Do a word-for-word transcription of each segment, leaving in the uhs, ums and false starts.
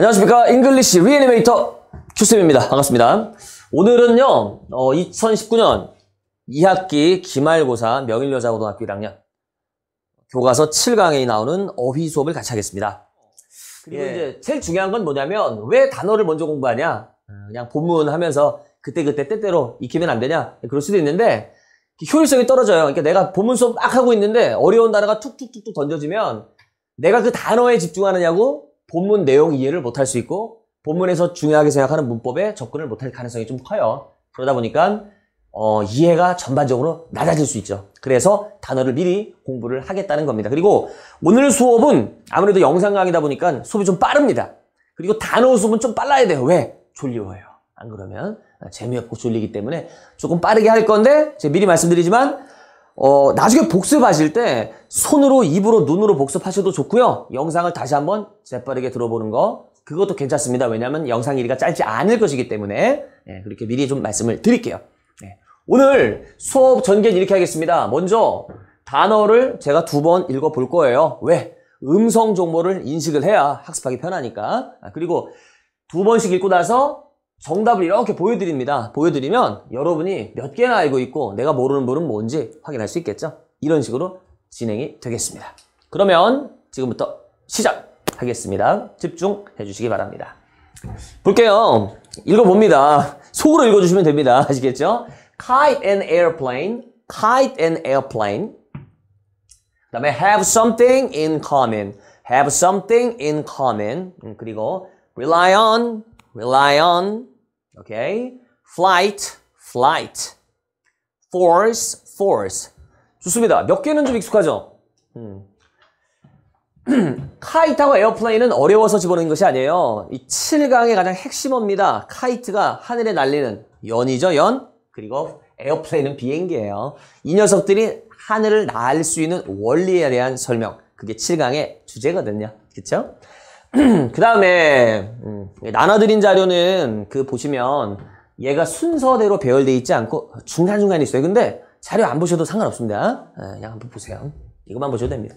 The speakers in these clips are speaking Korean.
안녕하십니까. 잉글리시 리애니메이터 큐쌤입니다. 반갑습니다. 오늘은요, 어, 이천십구 년 이 학기 기말고사 명일여자고등학교 일 학년 교과서 칠 강에 나오는 어휘 수업을 같이 하겠습니다. 그리고 예. 이제 제일 중요한 건 뭐냐면 왜 단어를 먼저 공부하냐? 그냥 본문 하면서 그때그때 때때로 익히면 안 되냐? 그럴 수도 있는데 효율성이 떨어져요. 그러니까 내가 본문 수업 막 하고 있는데 어려운 단어가 툭툭툭툭 던져지면 내가 그 단어에 집중하느냐고 본문 내용 이해를 못할 수 있고 본문에서 중요하게 생각하는 문법에 접근을 못할 가능성이 좀 커요. 그러다 보니까 어, 이해가 전반적으로 낮아질 수 있죠. 그래서 단어를 미리 공부를 하겠다는 겁니다. 그리고 오늘 수업은 아무래도 영상 강의다 보니까 수업이 좀 빠릅니다. 그리고 단어 수업은 좀 빨라야 돼요. 왜? 졸려워요. 안 그러면 재미없고 졸리기 때문에 조금 빠르게 할 건데 제가 미리 말씀드리지만 어, 나중에 복습하실 때 손으로, 입으로, 눈으로 복습하셔도 좋고요. 영상을 다시 한번 재빠르게 들어보는 거 그것도 괜찮습니다. 왜냐하면 영상 길이가 짧지 않을 것이기 때문에 네, 그렇게 미리 좀 말씀을 드릴게요. 네. 오늘 수업 전개는 이렇게 하겠습니다. 먼저 단어를 제가 두 번 읽어볼 거예요. 왜? 음성 정보를 인식을 해야 학습하기 편하니까. 아, 그리고 두 번씩 읽고 나서 정답을 이렇게 보여드립니다. 보여드리면 여러분이 몇 개나 알고 있고 내가 모르는 부분은 뭔지 확인할 수 있겠죠? 이런 식으로 진행이 되겠습니다. 그러면 지금부터 시작하겠습니다. 집중해 주시기 바랍니다. 볼게요. 읽어봅니다. 속으로 읽어주시면 됩니다. 아시겠죠? Kite and airplane, kite and airplane. 그 다음에 have something in common, have something in common. 음, 그리고 rely on, rely on. 오케이. Flight, flight. Force, force. 좋습니다. 몇 개는 좀 익숙하죠? 음. 카이트하고 에어플레인은 어려워서 집어넣은 것이 아니에요. 이 칠 강의 가장 핵심어입니다. 카이트가 하늘에 날리는 연이죠, 연. 그리고 에어플레인은 비행기예요. 이 녀석들이 하늘을 날 수 있는 원리에 대한 설명. 그게 칠 강의 주제거든요. 그쵸? 그 다음에 음, 나눠드린 자료는 그 보시면 얘가 순서대로 배열되어 있지 않고 중간중간에 있어요. 근데 자료 안 보셔도 상관없습니다. 그냥 한번 보세요. 이것만 보셔도 됩니다.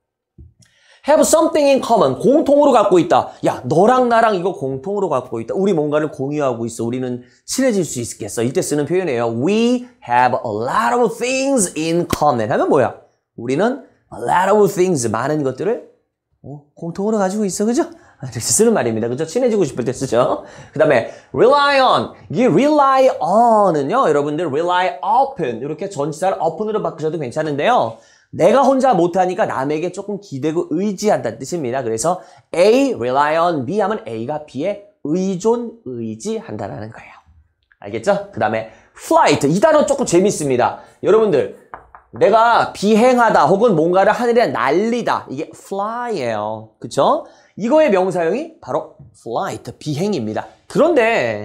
Have something in common. 공통으로 갖고 있다. 야, 너랑 나랑 이거 공통으로 갖고 있다. 우리 뭔가를 공유하고 있어. 우리는 친해질 수 있겠어. 이때 쓰는 표현이에요. We have a lot of things in common. 하면 뭐야? 우리는 a lot of things. 많은 것들을 어, 공통으로 가지고 있어. 그죠? 이렇게 쓰는 말입니다. 그죠? 친해지고 싶을 때 쓰죠. 그 다음에 rely on. 이 rely on은요. 여러분들 rely upon. 이렇게 전치사를 upon으로 바꾸셔도 괜찮은데요. 내가 혼자 못하니까 남에게 조금 기대고 의지한다는 뜻입니다. 그래서 A, rely on B 하면 A가 B에 의존, 의지한다는 거예요. 알겠죠? 그 다음에 flight. 이 단어 조금 재밌습니다. 여러분들, 내가 비행하다 혹은 뭔가를 하늘에 날리다. 이게 fly예요. 그쵸? 이거의 명사형이 바로 flight, 비행입니다. 그런데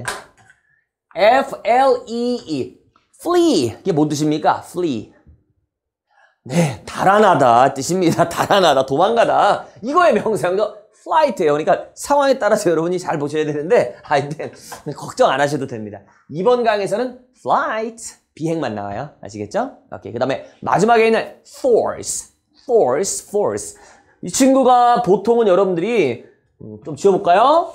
F L E E, flee. 이게 뭔 뜻입니까? flee. 네, 달아나다 뜻입니다. 달아나다, 도망가다. 이거의 명사형도 flight예요. 그러니까 상황에 따라서 여러분이 잘 보셔야 되는데 하여튼 걱정 안 하셔도 됩니다. 이번 강에서는 flight, 비행만 나와요. 아시겠죠? 오케이. 그 다음에 마지막에 있는 force, force, force. 이 친구가 보통은 여러분들이 음, 좀 지워볼까요?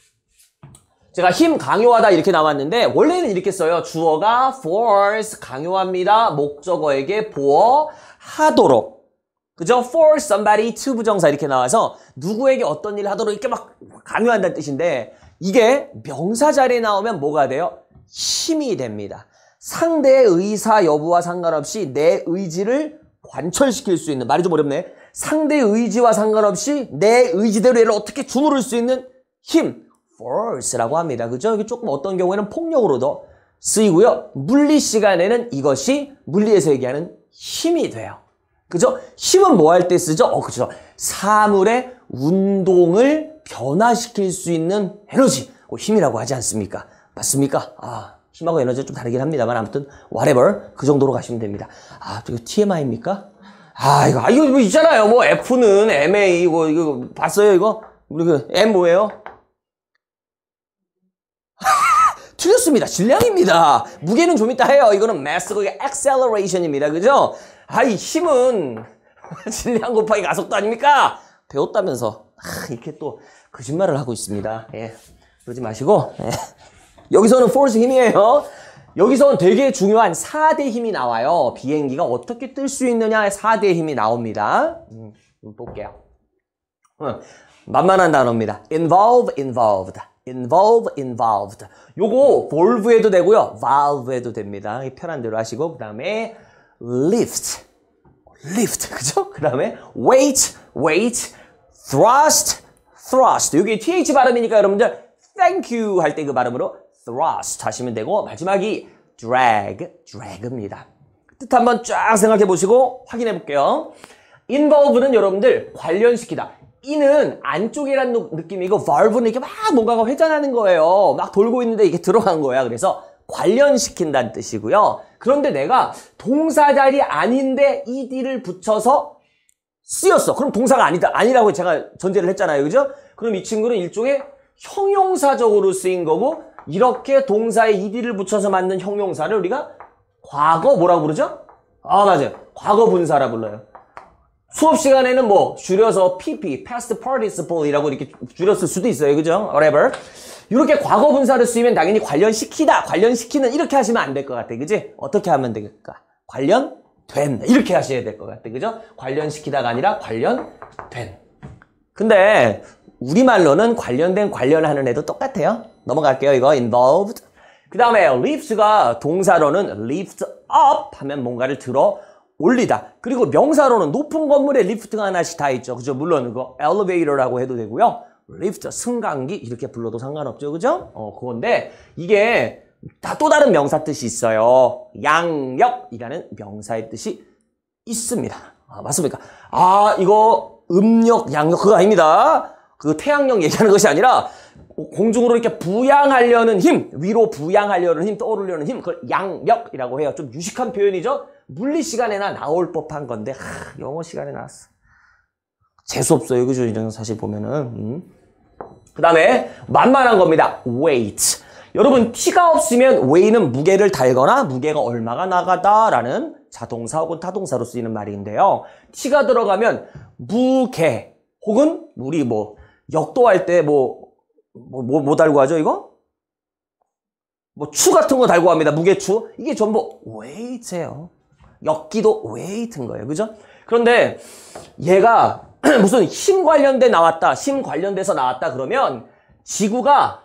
제가 힘 강요하다 이렇게 나왔는데 원래는 이렇게 써요. 주어가 force 강요합니다. 목적어에게 보어하도록. 그죠? force somebody to 부정사 이렇게 나와서 누구에게 어떤 일을 하도록 이렇게 막 강요한다는 뜻인데 이게 명사 자리에 나오면 뭐가 돼요? 힘이 됩니다. 상대의 의사 여부와 상관없이 내 의지를 관철시킬 수 있는, 말이 좀 어렵네. 상대의 의지와 상관없이 내 의지대로 얘를 어떻게 주무를 수 있는 힘. force라고 합니다. 그죠? 이게 조금 어떤 경우에는 폭력으로도 쓰이고요. 물리 시간에는 이것이 물리에서 얘기하는 힘이 돼요. 그죠? 힘은 뭐 할 때 쓰죠? 어, 그죠? 사물의 운동을 변화시킬 수 있는 에너지. 그 힘이라고 하지 않습니까? 맞습니까? 아, 힘하고 에너지가 좀 다르긴 합니다만 아무튼 whatever 그 정도로 가시면 됩니다. 아, 이거 티엠아이입니까? 아, 이거, 아, 이거 뭐 있잖아요. 뭐 F는 엠에이 이거 이거 봤어요, 이거? 우리 그 M 뭐예요? 틀렸습니다. 질량입니다. 무게는 좀 이따 해요. 이거는 mass, 그게 acceleration입니다. 그죠? 아, 이 힘은 질량 곱하기 가속도 아닙니까? 배웠다면서. 아, 이렇게 또 거짓말을 하고 있습니다. 예. 그러지 마시고 예. 여기서는 force 힘이에요. 여기서는 되게 중요한 사 대 힘이 나와요. 비행기가 어떻게 뜰 수 있느냐의 사 대 힘이 나옵니다. 음, 볼게요. 음, 만만한 단어입니다. involve, involved. involve, involved. 요거 volve에도 되고요. valve에도 됩니다. 편한 대로 하시고 그 다음에 lift, lift, 그죠? 그 다음에 weight, weight, thrust, thrust. 여기 th 발음이니까 여러분들 thank you 할 때 그 발음으로 thrust 하시면 되고 마지막이 drag, drag입니다. 뜻 한번 쫙 생각해 보시고 확인해 볼게요. involve는 여러분들 관련시키다. 이는 안쪽이라는 느낌이고 valve는 이렇게 막 뭔가가 회전하는 거예요. 막 돌고 있는데 이게 들어간 거야. 그래서 관련시킨다는 뜻이고요. 그런데 내가 동사 자리 아닌데 ed를 붙여서 쓰였어. 그럼 동사가 아니다. 아니라고 제가 전제를 했잖아요. 그죠? 그럼 이 친구는 일종의 형용사적으로 쓰인 거고 이렇게 동사에 ed를 붙여서 만든 형용사를 우리가 과거 뭐라고 부르죠? 아 맞아요. 과거 분사라 불러요. 수업 시간에는 뭐 줄여서 pp, past participle이라고 이렇게 줄였을 수도 있어요. 그죠? whatever. 이렇게 과거 분사를 쓰이면 당연히 관련시키다, 관련시키는 이렇게 하시면 안 될 것 같아. 그지? 어떻게 하면 되겠까? 관련된 이렇게 하셔야 될 것 같아. 그죠? 관련시키다가 아니라 관련된. 근데 우리말로는 관련된 관련하는 애도 똑같아요. 넘어갈게요. 이거 involved. 그 다음에 lift가 동사로는 lift up 하면 뭔가를 들어 올리다. 그리고 명사로는 높은 건물에 리프트가 하나씩 다 있죠. 그죠? 물론 그거 elevator라고 해도 되고요. 리프트, 승강기 이렇게 불러도 상관없죠. 그죠? 어, 그건데 이게 다 또 다른 명사 뜻이 있어요. 양력이라는 명사의 뜻이 있습니다. 아, 맞습니까? 아, 이거 음력, 양력 그거 아닙니다. 그 태양력 얘기하는 것이 아니라 공중으로 이렇게 부양하려는 힘, 위로 부양하려는 힘, 떠오르려는 힘, 그걸 양력이라고 해요. 좀 유식한 표현이죠. 물리 시간에나 나올 법한 건데 하, 영어 시간에 나왔어. 재수 없어요. 그죠? 이런 사실 보면은. 음. 그 다음에 만만한 겁니다. weight. 여러분 t가 없으면 weight는 무게를 달거나 무게가 얼마가 나가다라는 자동사 혹은 타동사로 쓰이는 말인데요. t가 들어가면 무게 혹은 우리 뭐 역도할 때 뭐 뭐, 뭐, 뭐 달고 하죠, 이거? 뭐, 추 같은 거 달고 합니다. 무게추. 이게 전부 weight예요. 역기도 weight인 거예요. 그죠? 그런데 얘가 무슨 힘 관련돼 나왔다, 힘 관련돼서 나왔다 그러면 지구가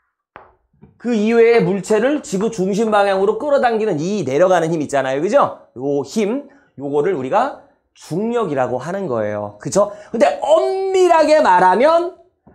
그 이외의 물체를 지구 중심 방향으로 끌어당기는 이 내려가는 힘 있잖아요. 그죠? 요 힘, 요거를 우리가 중력이라고 하는 거예요. 그죠? 근데 엄밀하게 말하면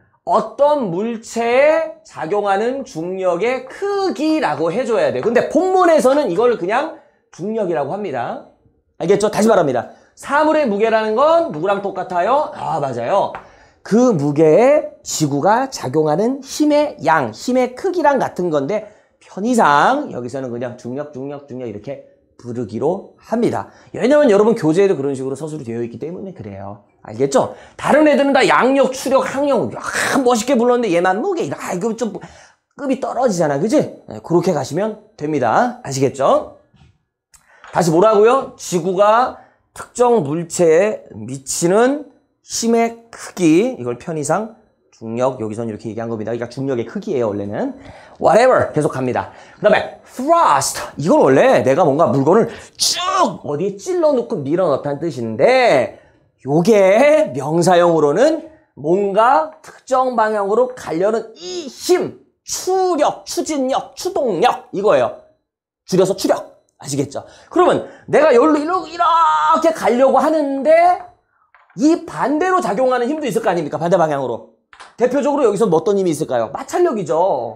어떤 물체에 작용하는 중력의 크기라고 해줘야 돼요. 근데 본문에서는 이걸 그냥 중력이라고 합니다. 알겠죠? 다시 말합니다. 사물의 무게라는 건 누구랑 똑같아요? 아, 맞아요. 그 무게에 지구가 작용하는 힘의 양, 힘의 크기랑 같은 건데 편의상 여기서는 그냥 중력, 중력, 중력 이렇게 부르기로 합니다. 왜냐면 여러분 교재에도 그런 식으로 서술이 되어 있기 때문에 그래요. 알겠죠? 다른 애들은 다 양력, 추력, 항력 아, 멋있게 불렀는데 얘만 무게 아, 이거 좀 급이 떨어지잖아. 그지? 네, 그렇게 가시면 됩니다. 아시겠죠? 다시 뭐라고요? 지구가 특정 물체에 미치는 힘의 크기 이걸 편의상 중력 여기서는 이렇게 얘기한 겁니다. 그러니까 중력의 크기예요. 원래는 whatever 계속 갑니다. 그 다음에 thrust 이건 원래 내가 뭔가 물건을 쭉 어디에 찔러 놓고 밀어 넣다는 뜻인데 요게 명사형으로는 뭔가 특정 방향으로 가려는 이 힘, 추력, 추진력, 추동력 이거예요. 줄여서 추력. 아시겠죠? 그러면 내가 여기로 이렇게 가려고 하는데 이 반대로 작용하는 힘도 있을 거 아닙니까? 반대 방향으로. 대표적으로 여기서 뭐 어떤 힘이 있을까요? 마찰력이죠.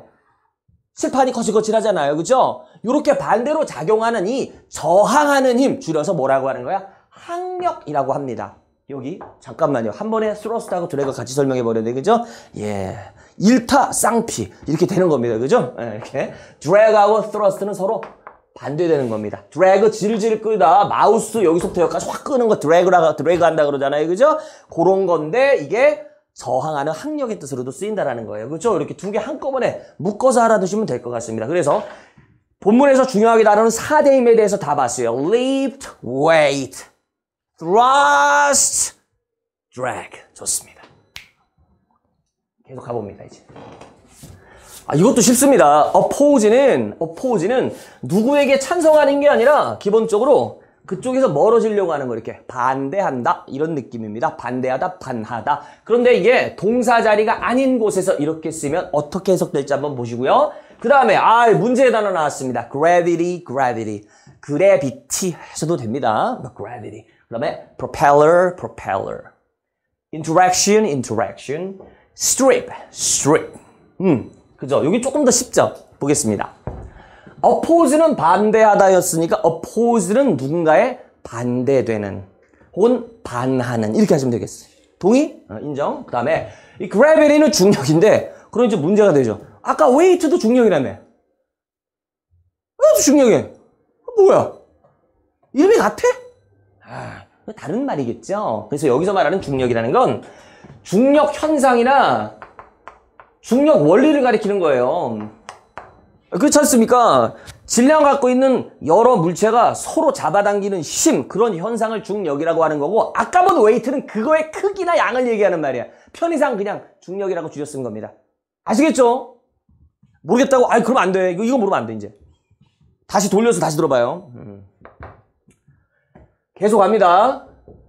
칠판이 거칠거칠하잖아요. 그죠? 이렇게 반대로 작용하는 이 저항하는 힘 줄여서 뭐라고 하는 거야? 항력이라고 합니다. 여기 잠깐만요. 한 번에 thrust하고 드래그 같이 설명해 버려야 돼. 그죠? 예. 일타쌍피 이렇게 되는 겁니다. 그죠? 예, 이렇게 drag하고 thrust는 서로 반대되는 겁니다. 드래그 질질 끌다 마우스 여기서부터 여기까지 확 끄는 거 드래그라가 드래그 한다 그러잖아요. 그죠? 그런 건데 이게 저항하는 항력의 뜻으로도 쓰인다라는 거예요. 그렇죠? 이렇게 두 개 한꺼번에 묶어서 알아두시면 될 것 같습니다. 그래서 본문에서 중요하게 다루는 사 대 힘에 대해서 다 봤어요. lift, weight, thrust, drag. 좋습니다. 계속 가봅니다, 이제. 아, 이것도 쉽습니다. oppose는, oppose는 누구에게 찬성하는 게 아니라 기본적으로 그쪽에서 멀어지려고 하는 거 이렇게 반대한다 이런 느낌입니다. 반대하다, 반하다. 그런데 이게 동사 자리가 아닌 곳에서 이렇게 쓰면 어떻게 해석될지 한번 보시고요. 그 다음에 아 문제의 단어 나왔습니다. gravity, gravity. gravity 해서도 됩니다. gravity. 그 다음에 propeller, propeller. interaction, interaction. strip, strip. 음, 그죠? 여기 조금 더 쉽죠? 보겠습니다. oppose는 반대하다였으니까 oppose는 누군가에 반대되는 혹은 반하는 이렇게 하시면 되겠어요. 동의? 어, 인정. 그 다음에 이 gravity는 중력인데 그럼 이제 문제가 되죠. 아까 weight도 중력이라며. 왜 중력이야? 뭐야? 이름이 같아? 아, 다른 말이겠죠. 그래서 여기서 말하는 중력이라는 건 중력 현상이나 중력 원리를 가리키는 거예요. 그렇지 않습니까? 질량 갖고 있는 여러 물체가 서로 잡아당기는 힘, 그런 현상을 중력이라고 하는 거고, 아까 본 웨이트는 그거의 크기나 양을 얘기하는 말이야. 편의상 그냥 중력이라고 줄여 쓴 겁니다. 아시겠죠? 모르겠다고? 아이, 그러면 안 돼. 이거, 이거 모르면 안 돼, 이제. 다시 돌려서 다시 들어봐요. 음. 계속 갑니다.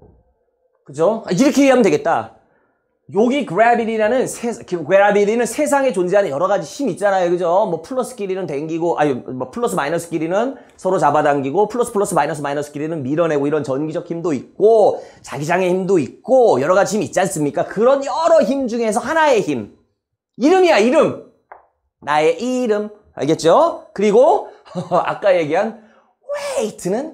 그죠? 이렇게 이해하면 되겠다. 여기 gravity라는 세, gravity는 세상에 존재하는 여러 가지 힘 있잖아요. 그죠? 뭐 플러스끼리는 당기고, 아니, 뭐 플러스 마이너스끼리는 서로 잡아당기고, 플러스 플러스 마이너스 마이너스끼리는 밀어내고 이런 전기적 힘도 있고, 자기장의 힘도 있고, 여러 가지 힘이 있지 않습니까? 그런 여러 힘 중에서 하나의 힘. 이름이야, 이름. 나의 이름. 알겠죠? 그리고, 아까 얘기한 weight는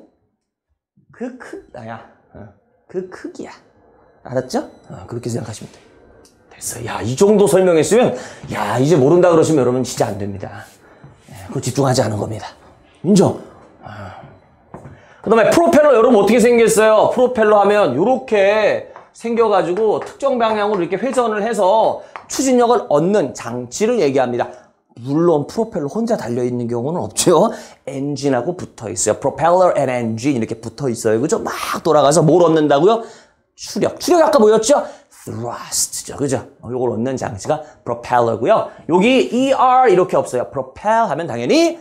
그 크, 나야. 그 크기야. 알았죠? 어, 그렇게 생각하시면 돼. 됐어. 야, 이 정도 설명했으면, 야, 이제 모른다 그러시면 여러분 진짜 안 됩니다. 예, 그거 집중하지 않은 겁니다. 인정? 아. 그 다음에 프로펠러 여러분 어떻게 생겼어요? 프로펠러 하면 요렇게 생겨가지고 특정 방향으로 이렇게 회전을 해서 추진력을 얻는 장치를 얘기합니다. 물론 프로펠러 혼자 달려있는 경우는 없죠. 엔진하고 붙어있어요. 프로펠러 and 엔진 이렇게 붙어있어요. 그죠? 막 돌아가서 뭘 얻는다고요? 추력. 추력이 아까 뭐였죠? thrust죠. 그죠? 요걸 얻는 장치가 propeller고요. 여기 er 이렇게 없어요. propel 하면 당연히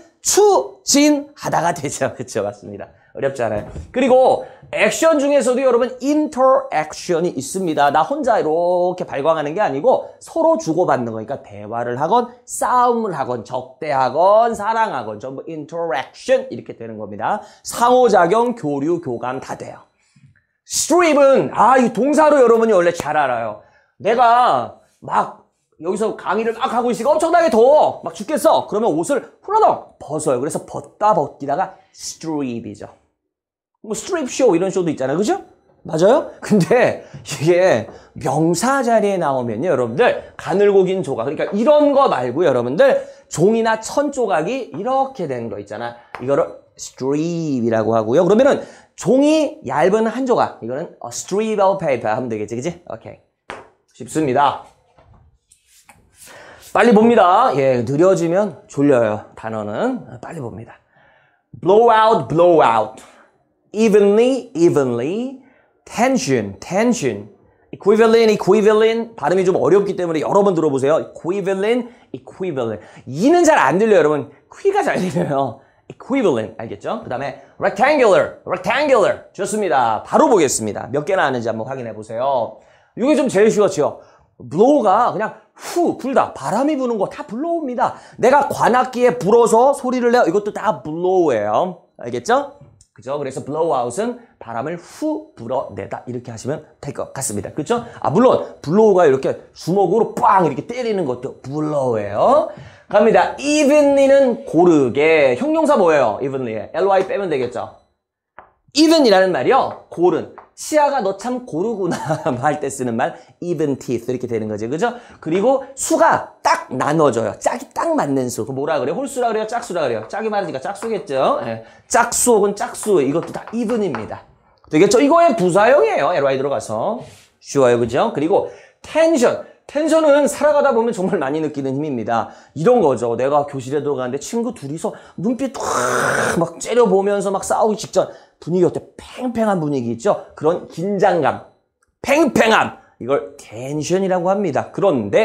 추진하다가 되죠. 그쵸? 맞습니다. 어렵지 않아요. 그리고 액션 중에서도 여러분 interaction이 있습니다. 나 혼자 이렇게 발광하는 게 아니고 서로 주고받는 거니까 대화를 하건 싸움을 하건 적대하건 사랑하건 전부 interaction 이렇게 되는 겁니다. 상호작용, 교류, 교감 다 돼요. strip은 아, 이 동사로 여러분이 원래 잘 알아요. 내가 막 여기서 강의를 막 하고 있으니까 엄청나게 더워. 막 죽겠어. 그러면 옷을 후라덩 벗어요. 그래서 벗다 벗기다가 strip이죠. 뭐 strip 쇼 이런 쇼도 있잖아요. 그죠? 맞아요? 근데 이게 명사 자리에 나오면요. 여러분들 가늘고 긴 조각. 그러니까 이런 거 말고 여러분들 종이나 천 조각이 이렇게 된 거 있잖아. 이거를 strip이라고 하고요. 그러면은 종이 얇은 한 조각. 이거는 a strip of paper 하면 되겠지. 그지? 오케이. 쉽습니다. 빨리 봅니다. 예, 느려지면 졸려요. 단어는. 빨리 봅니다. blow out, blow out. evenly, evenly. tension, tension. equivalent, equivalent. 발음이 좀 어렵기 때문에 여러 번 들어보세요. equivalent, equivalent. 이는 잘 안 들려요, 여러분. 퀴가 잘 들려요. equivalent. 알겠죠? 그 다음에 rectangular, rectangular. 좋습니다. 바로 보겠습니다. 몇 개나 아는지 한번 확인해 보세요. 이게 좀 제일 쉬웠죠? blow가 그냥 후 불다. 바람이 부는 거 다 blow입니다. 내가 관악기에 불어서 소리를 내요. 이것도 다 blow예요. 알겠죠? 그죠? 그래서 blow out은 바람을 후 불어내다. 이렇게 하시면 될 것 같습니다. 그렇죠? 아, 물론 blow가 이렇게 주먹으로 빵 이렇게 때리는 것도 blow예요. 갑니다. evenly는 고르게. 형용사 뭐예요? evenly에. ly 빼면 되겠죠? even이라는 말이요. 고른. 치아가 너 참 고르구나 할 때 쓰는 말 even teeth 이렇게 되는 거죠. 그죠? 그리고 수가 딱 나눠져요. 짝이 딱 맞는 수. 그 뭐라 그래요? 홀수라 그래요? 짝수라 그래요? 짝이 많으니까 짝수겠죠? 예. 짝수 혹은 짝수 이것도 다 even입니다. 되겠죠? 이거의 부사형이에요. ly 들어가서. 쉬워요. 그죠? 그리고 텐션. 텐션은 살아가다 보면 정말 많이 느끼는 힘입니다. 이런 거죠. 내가 교실에 들어가는데 친구 둘이서 눈빛 확 막 째려보면서 막 싸우기 직전 분위기 어때? 팽팽한 분위기 있죠? 그런 긴장감, 팽팽함. 이걸 텐션이라고 합니다. 그런데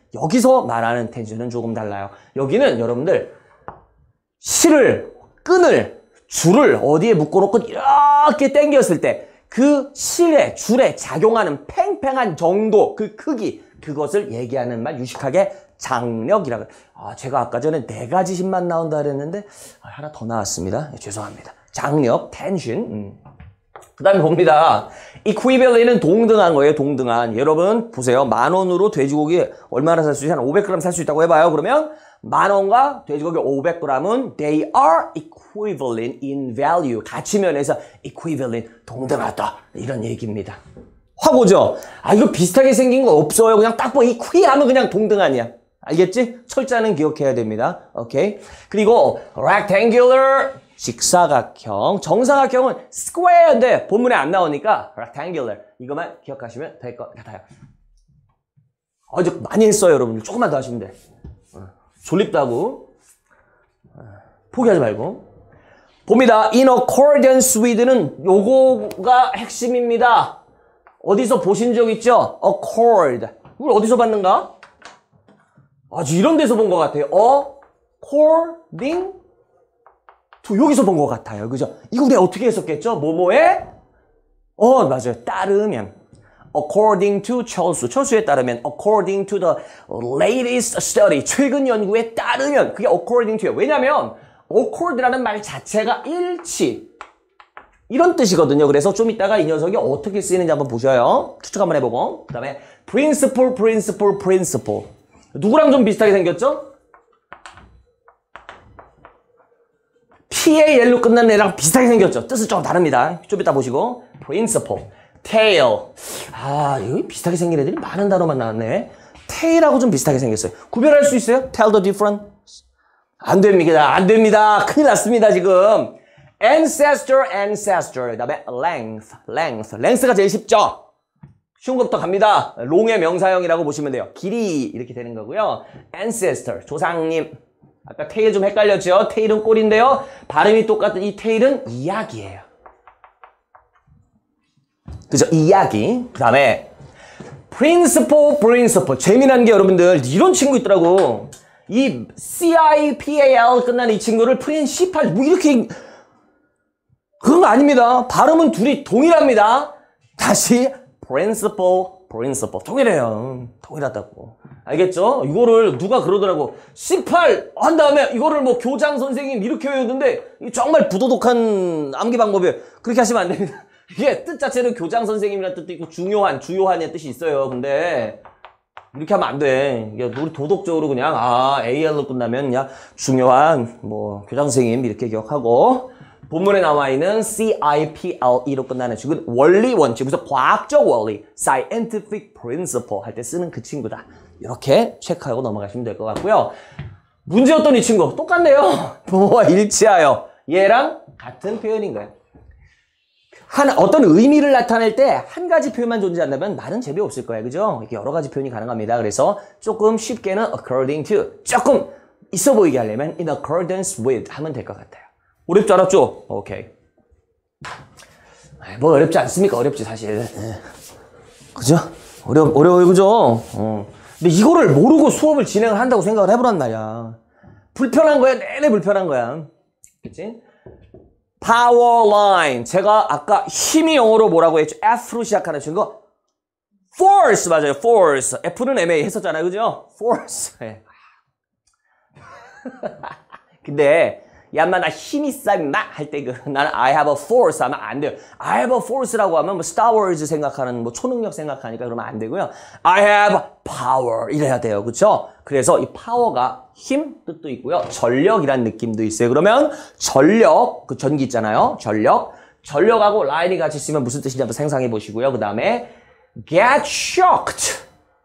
여기서 말하는 텐션은 조금 달라요. 여기는 여러분들 실을, 끈을, 줄을 어디에 묶어놓고 이렇게 당겼을 때 그 실에, 줄에 작용하는 팽팽한 정도, 그 크기, 그것을 얘기하는 말 유식하게 장력이라고. 아, 제가 아까 전에 네 가지 힘만 나온다 그랬는데 아, 하나 더 나왔습니다. 네, 죄송합니다. 장력, 텐션. 음. 그 다음에 봅니다. equivalent은 동등한 거예요. 동등한. 여러분 보세요. 만 원으로 돼지고기 얼마나 살 수 있어요? 한 오백 그램 살 수 있다고 해봐요. 그러면 만 원과 돼지고기 오백 그램은 they are equivalent in value. 가치 면에서 equivalent, 동등하다. 이런 얘기입니다. 확 오죠? 아, 이거 비슷하게 생긴 거 없어요. 그냥 딱 보, equi 하면 그냥 동등한이야. 알겠지? 철자는 기억해야 됩니다. 오케이? 그리고 rectangular, 직사각형. 정사각형은 square인데 본문에 안 나오니까 rectangular. 이것만 기억하시면 될 것 같아요. 어제 많이 했어요, 여러분들. 조금만 더 하시면 돼. 졸립다고. 포기하지 말고. 봅니다. in accordance with는 요거가 핵심입니다. 어디서 보신 적 있죠? accord. 이걸 어디서 봤는가? 아주 이런 데서 본 것 같아요. according to. 여기서 본 것 같아요. 그죠? 이거 우리 어떻게 했었겠죠? 뭐뭐에? 어, 맞아요. 따르면. according to 철수. 철수에 따르면 according to the latest study. 최근 연구에 따르면. 그게 according to예요. 왜냐면 accord라는 말 자체가 일치. 이런 뜻이거든요. 그래서 좀 이따가 이 녀석이 어떻게 쓰이는지 한번 보셔요. 추측 한번 해보고. 그 다음에 principle, principle, principle. 누구랑 좀 비슷하게 생겼죠? P-A-L로 끝나는 애랑 비슷하게 생겼죠? 뜻은 좀 다릅니다. 좀 이따 보시고. principle, tail. 아, 이거 비슷하게 생긴 애들이 많은 단어만 나왔네. tail하고 좀 비슷하게 생겼어요. 구별할 수 있어요? tell the difference? 안 됩니다. 안 됩니다. 큰일 났습니다, 지금. ancestor, ancestor. 그 다음에 length, length. length가 제일 쉽죠? 쉬운 것부터 갑니다. long의 명사형이라고 보시면 돼요. 길이 이렇게 되는 거고요. ancestor, 조상님. 아까 tail 좀 헷갈렸죠? tail은 꼴인데요. 발음이 똑같은 이 tail은 이야기예요. 그죠? 이야기. 그 다음에 principle, principle. 재미난 게 여러분들 이런 친구 있더라고. 이 C-I-P-A-L 끝나는 이 친구를 프린시팔 뭐 이렇게 그런 거 아닙니다. 발음은 둘이 동일합니다. 다시 principle, principle. 동일해요. 동일하다고. 알겠죠? 이거를 누가 그러더라고. 십팔 한 다음에 이거를 뭐 교장 선생님 이렇게 외우는데 정말 부도덕한 암기 방법이에요. 그렇게 하시면 안 됩니다. 이게 뜻 자체는 교장 선생님이라는 뜻도 있고 중요한, 주요한의 뜻이 있어요. 근데 이렇게 하면 안 돼. 이게 우리 도덕적으로 그냥 아 에이알로 끝나면 그냥 중요한 뭐 교장 선생님 이렇게 기억하고 본문에 나와 있는 C-I-P-L-E로 끝나는 지금 원리 원칙, 무슨 과학적 원리, scientific principle 할 때 쓰는 그 친구다. 이렇게 체크하고 넘어가시면 될 것 같고요. 문제였던 이 친구 똑같네요. 뭐와 일치하여 얘랑 같은 표현인 거예요. 한 어떤 의미를 나타낼 때 한 가지 표현만 존재한다면 말은 재미없을 거예요. 그죠? 이렇게 여러 가지 표현이 가능합니다. 그래서 조금 쉽게는 according to, 조금 있어 보이게 하려면 in accordance with 하면 될 것 같아요. 어렵지 않았죠? 오케이. 뭐 어렵지 않습니까? 어렵지 사실. 그죠? 어려, 어려워요. 그죠? 어. 근데 이거를 모르고 수업을 진행을 한다고 생각을 해보란 말이야. 불편한 거야. 내내 불편한 거야. 그치? power line. 제가 아까 힘이 영어로 뭐라고 했죠? F로 시작하는 친구. force 맞아요. force. F는 애매히 했었잖아요. 그죠? force. 근데 야마 나 힘이 쌓인다 할 때 그 나는 I have a force 하면 안 돼요. I have a force라고 하면 뭐 Star Wars 생각하는 뭐 초능력 생각하니까 그러면 안 되고요. I have power 이래야 돼요. 그렇죠? 그래서 이 파워가 힘 뜻도 있고요. 전력이란 느낌도 있어요. 그러면 전력 그 전기 있잖아요. 전력. 전력하고 라인이 같이 있으면 무슨 뜻인지 한번 상상해 보시고요. 그다음에 get shocked.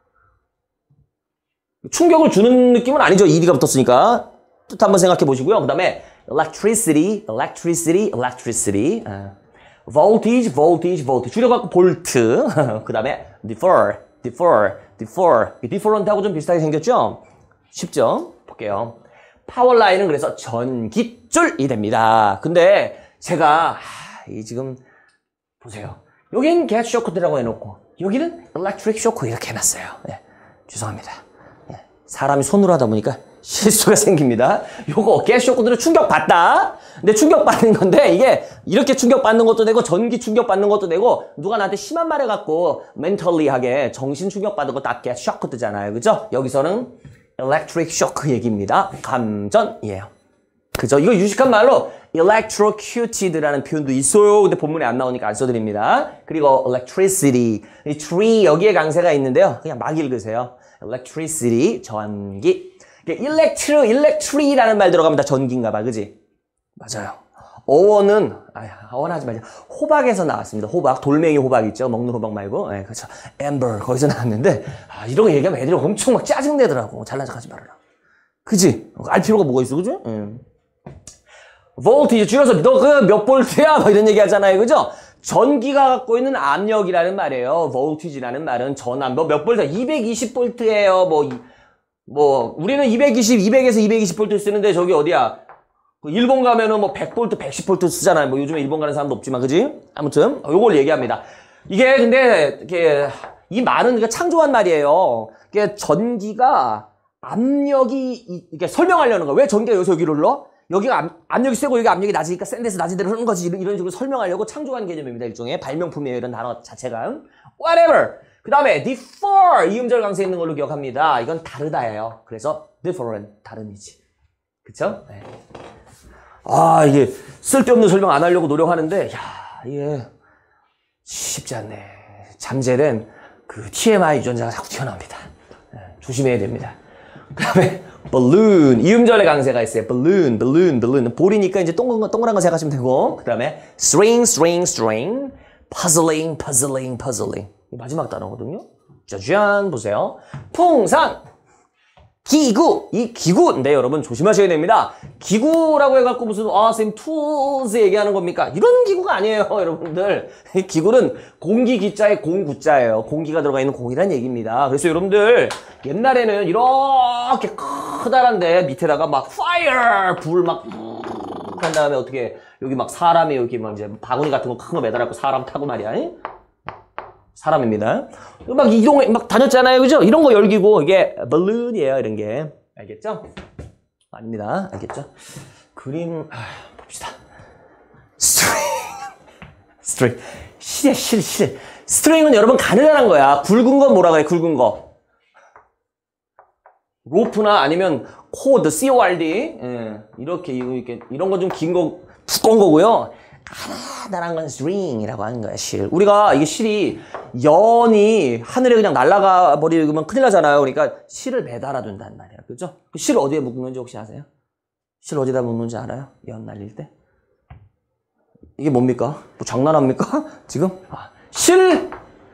충격을 주는 느낌은 아니죠. 이디가 붙었으니까. 뜻 한번 생각해 보시고요. 그다음에 electricity, electricity, electricity, uh, voltage, voltage, voltage. 줄여갖고 볼트. 그 다음에 differ, differ, differ. different하고 좀 비슷하게 생겼죠? 쉽죠? 볼게요. 파워라인은 그래서 전깃줄이 됩니다. 근데 제가 하, 이 지금 보세요. 여기는 get shocked라고 해놓고 여기는 electric shock 이렇게 해놨어요. 네, 죄송합니다. 네. 사람이 손으로 하다 보니까 실수가 생깁니다. 요거 가스쇼크들은 충격받다. 근데 충격받는 건데 이게 이렇게 충격받는 것도 되고 전기 충격받는 것도 되고 누가 나한테 심한 말 해갖고 멘털리하게 정신 충격받은 거 다 가스쇼크 뜨잖아요. 그죠? 여기서는 electric shock 얘기입니다. 감전이에요. 그죠? 이거 유식한 말로 electrocuted라는 표현도 있어요. 근데 본문에 안 나오니까 안 써드립니다. 그리고 electricity, 이 tree 여기에 강세가 있는데요. 그냥 막 읽으세요. electricity, 전기. electri, electri라는 말 들어가면 다 전기인가 봐, 그지? 맞아요. 어원은, 아, 어원하지 말자. 호박에서 나왔습니다. 호박, 돌멩이 호박 있죠? 먹는 호박 말고. 네, 그렇죠. amber, 거기서 나왔는데, 아, 이런 거 얘기하면 애들이 엄청 막 짜증내더라고. 잘난 척 하지 말아라. 그지? 알 필요가 뭐가 있어, 그지? 음. voltage 줄여서 너 그 몇 볼트야? 뭐 이런 얘기 하잖아요. 그죠? 전기가 갖고 있는 압력이라는 말이에요. voltage라는 말은 전압. 뭐 몇 볼트? 이백이십 볼트예요. 뭐, 뭐, 우리는 이백이십, 이백에서 이백이십 볼트 쓰는데 저기 어디야? 일본 가면은 뭐 백 볼트, 백십 볼트 쓰잖아요. 뭐 요즘에 일본 가는 사람도 없지만, 그지? 아무튼, 요걸 얘기합니다. 이게 근데, 이게, 이 말은 그러니까 창조한 말이에요. 이게 전기가 압력이, 이게 설명하려는 거야. 왜 전기가 여기서 여기로 흘러? 여기가 압, 압력이 세고 여기 압력이 낮으니까 센 데서 낮은 데로 흐르는 거지. 이런, 이런 식으로 설명하려고 창조한 개념입니다. 일종의 발명품이에요. 이런 단어 자체가. whatever. 그 다음에 differ. 이 음절 강세 있는 걸로 기억합니다. 이건 다르다예요. 그래서 different. 다름이지. 그쵸? 네. 아, 이게 쓸데없는 설명 안 하려고 노력하는데, 야, 이게 쉽지 않네. 잠재된 그 티엠아이 유전자가 자꾸 튀어나옵니다. 네, 조심해야 됩니다. 그 다음에 balloon. 이 음절의 강세가 있어요. balloon, balloon, balloon. 볼이니까 이제 동그란, 동그란 거 생각하시면 되고, 그 다음에 string, string, string. puzzling, puzzling, puzzling. 이 마지막 단어거든요. 짜잔, 보세요. 풍선. 기구, 이 기구인데 여러분 조심하셔야 됩니다. 기구라고 해갖고 무슨 아 선생님 tools 얘기하는 겁니까? 이런 기구가 아니에요, 여러분들. 이 기구는 공기 기자의 공구자예요. 공기가 들어가 있는 공이란 얘기입니다. 그래서 여러분들 옛날에는 이렇게 커다란데 밑에다가 막 fire 불 막 한 다음에 어떻게 여기 막 사람이 여기 막 이제 바구니 같은 거 큰 거 매달아갖고 사람 타고 말이야. 이? 사람입니다. 막 이동에 막 다녔잖아요. 그죠? 이런 거 열기고 이게 balloon이에요. 이런 게. 알겠죠? 아닙니다. 알겠죠? 그림 아, 봅시다. string. string. 실이야, 실, 실. string은 여러분 가느다란 거야. 굵은 건 뭐라 그래? 굵은 거. 로프나 아니면 코드, cord. 예, 이렇게 이렇게 이런 건 좀 긴 거, 두꺼운 거고요. 가느다란 건 string이라고 하는 거야, 실. 우리가 이게 실이 연이 하늘에 그냥 날아가 버리면 큰일 나잖아요. 그러니까 실을 매달아 둔단 말이에요. 그죠? 그 실 어디에 묶는지 혹시 아세요? 실 어디다 묶는지 알아요? 연 날릴 때? 이게 뭡니까? 뭐 장난합니까? 지금? 아, 실!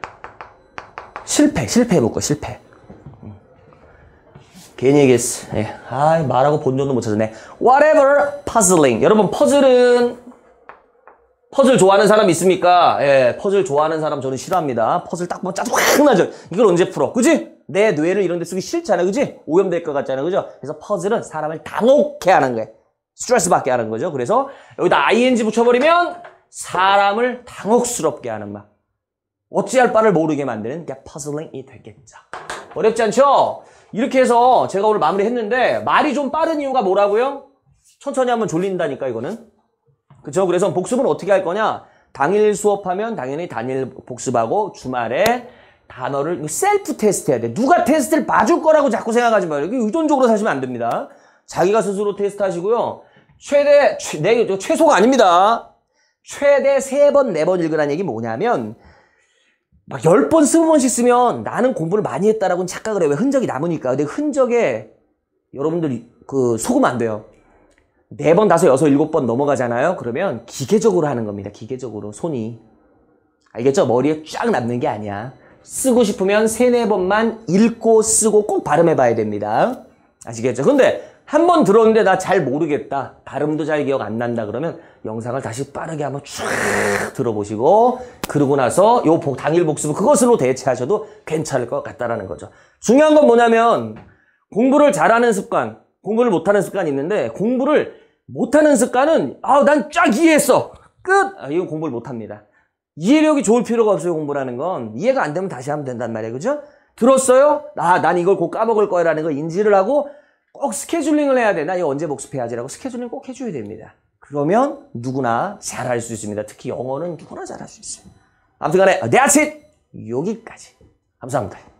실패, 실패 묶어, 실패. 음. 괜히 얘기했어. 예. 아, 말하고 본전도 못 찾았네. whatever, puzzling. 여러분, 퍼즐은 퍼즐 좋아하는 사람 있습니까? 예, 퍼즐 좋아하는 사람 저는 싫어합니다. 퍼즐 딱 보면 짜증 확 나죠. 이걸 언제 풀어? 그지? 내 뇌를 이런 데 쓰기 싫잖아. 그지? 오염될 것 같잖아. 그죠? 그래서 퍼즐은 사람을 당혹해 하는 거예요. 스트레스 받게 하는 거죠. 그래서 여기다 아이엔지 붙여버리면 사람을 당혹스럽게 하는 말. 어찌할 바를 모르게 만드는 게 퍼즐링이 되겠죠. 어렵지 않죠? 이렇게 해서 제가 오늘 마무리했는데 말이 좀 빠른 이유가 뭐라고요? 천천히 하면 졸린다니까 이거는. 그쵸? 그래서 복습은 어떻게 할 거냐? 당일 수업하면 당연히 당일 복습하고 주말에 단어를 셀프 테스트 해야 돼. 누가 테스트를 봐줄 거라고 자꾸 생각하지 마요. 이게 의존적으로 사시면 안 됩니다. 자기가 스스로 테스트 하시고요. 최대, 최, 네, 최소가 아닙니다. 최대 세 번, 네 번 읽으라는 얘기 뭐냐면 막 열 번, 스무 번씩 쓰면 나는 공부를 많이 했다라고는 착각을 해요. 왜 흔적이 남으니까. 근데 흔적에 여러분들이 그 속으면 안 돼요. 네 번, 다섯, 여섯, 일곱 번 넘어가잖아요. 그러면 기계적으로 하는 겁니다. 기계적으로 손이. 알겠죠? 머리에 쫙 남는 게 아니야. 쓰고 싶으면 세네 번만 읽고 쓰고 꼭 발음해봐야 됩니다. 아시겠죠? 근데 한 번 들었는데 나 잘 모르겠다. 발음도 잘 기억 안 난다. 그러면 영상을 다시 빠르게 한번 쫙 들어보시고 그러고 나서 요 당일 복습 그것으로 대체하셔도 괜찮을 것 같다라는 거죠. 중요한 건 뭐냐면 공부를 잘하는 습관, 공부를 못하는 습관이 있는데 공부를 못하는 습관은 아, 난 쫙 이해했어. 끝! 아, 이건 공부를 못합니다. 이해력이 좋을 필요가 없어요. 공부라는 건. 이해가 안 되면 다시 하면 된단 말이에요. 그죠? 들었어요? 아, 난 이걸 곧 까먹을 거야라는 걸 인지를 하고 꼭 스케줄링을 해야 돼. 나 이거 언제 복습해야지라고 스케줄링 꼭 해줘야 됩니다. 그러면 누구나 잘할 수 있습니다. 특히 영어는 누구나 잘할 수 있습니다. 아무튼 간에 that's it! 여기까지. 감사합니다.